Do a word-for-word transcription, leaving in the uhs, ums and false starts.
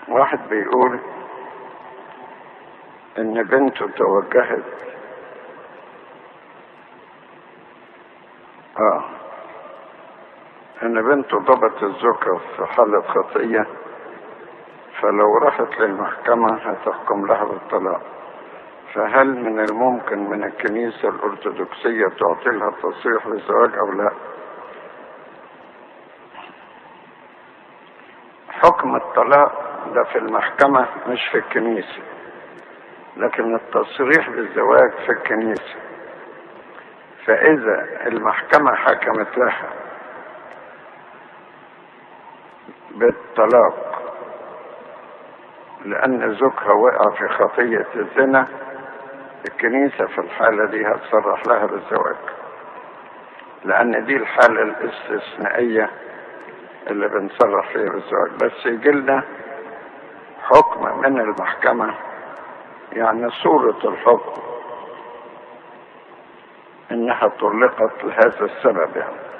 واحد بيقول ان بنته توجهت اه ان بنته ضبط الزوجة في حالة خطية، فلو راحت للمحكمة هتحكم لها بالطلاق، فهل من الممكن من الكنيسة الأرثوذكسية تعطي لها تصريح للزواج أو لا؟ حكم الطلاق ده في المحكمة مش في الكنيسة، لكن التصريح بالزواج في الكنيسة. فإذا المحكمة حكمت لها بالطلاق لأن زوجها وقع في خطية الزنا، الكنيسة في الحالة دي هتصرح لها بالزواج، لأن دي الحالة الاستثنائية اللي بنصرح فيها بالزواج. بس يجيلنا حكم من المحكمة، يعني صورة الحكم انها طلقت لهذا السبب يعني.